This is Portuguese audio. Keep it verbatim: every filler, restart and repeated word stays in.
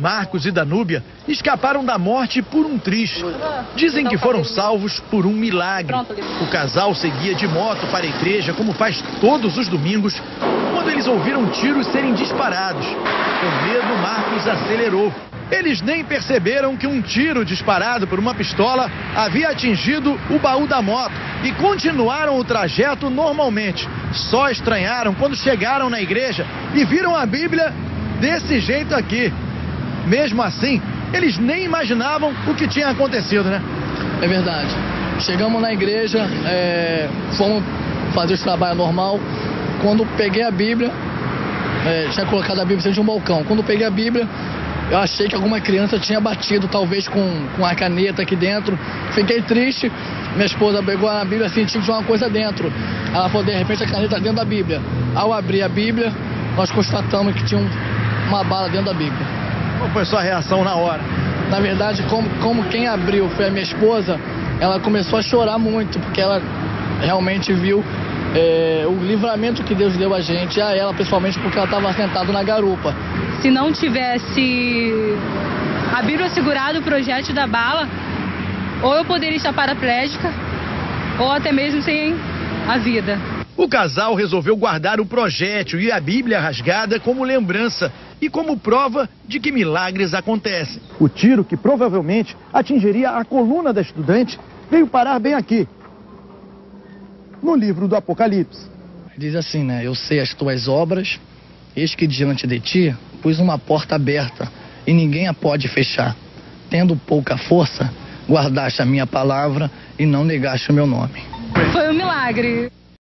Marcos e Danúbia escaparam da morte por um triz. Dizem que foram salvos por um milagre. O casal seguia de moto para a igreja, como faz todos os domingos, quando eles ouviram tiros serem disparados. Com medo, Marcos acelerou. Eles nem perceberam que um tiro disparado por uma pistola havia atingido o baú da moto e continuaram o trajeto normalmente. Só estranharam quando chegaram na igreja e viram a Bíblia desse jeito aqui. Mesmo assim, eles nem imaginavam o que tinha acontecido, né? É verdade. Chegamos na igreja, é, fomos fazer o trabalho normal. Quando peguei a Bíblia, é, tinha colocado a Bíblia dentro de um balcão. Quando peguei a Bíblia, eu achei que alguma criança tinha batido, talvez com, com a caneta aqui dentro. Fiquei triste. Minha esposa pegou a Bíblia, sentiu que tinha uma coisa dentro. Ela falou, de repente, a caneta dentro da Bíblia. Ao abrir a Bíblia, nós constatamos que tinha um, uma bala dentro da Bíblia. Qual foi a sua reação na hora? Na verdade, como, como quem abriu foi a minha esposa, ela começou a chorar muito, porque ela realmente viu é, o livramento que Deus deu a gente, a ela pessoalmente, porque ela estava sentada na garupa. Se não tivesse a Bíblia segurado o projétil da bala, ou eu poderia estar paraplégica, ou até mesmo sem a vida. O casal resolveu guardar o projétil e a Bíblia rasgada como lembrança e como prova de que milagres acontecem. O tiro, que provavelmente atingiria a coluna da estudante, veio parar bem aqui, no livro do Apocalipse. Diz assim, né? Eu sei as tuas obras, eis que diante de ti pus uma porta aberta e ninguém a pode fechar. Tendo pouca força, guardaste a minha palavra e não negaste o meu nome. Foi um milagre.